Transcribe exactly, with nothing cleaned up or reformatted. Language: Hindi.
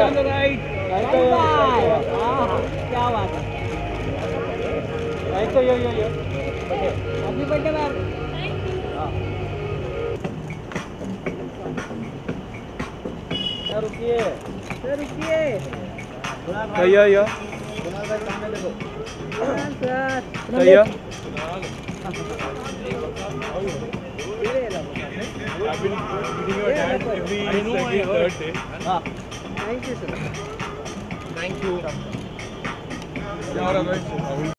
क्या बात है। तो yo yo yo happy birthday ma'am. रुकिए सर रुकिए। Yo yo sir yo I've been meeting your dad every second, third day. Thank you sir. Thank you.